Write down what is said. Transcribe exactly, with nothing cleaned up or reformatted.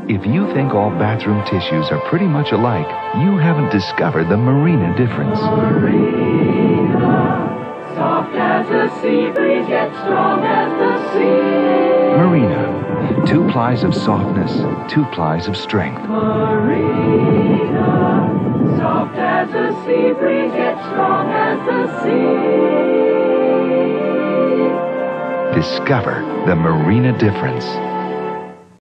If you think all bathroom tissues are pretty much alike, you haven't discovered the Marina difference. Marina, soft as a sea breeze, yet strong as the sea. Marina, two plies of softness, two plies of strength. Marina, soft as a sea breeze, yet strong as the sea. Discover the Marina difference.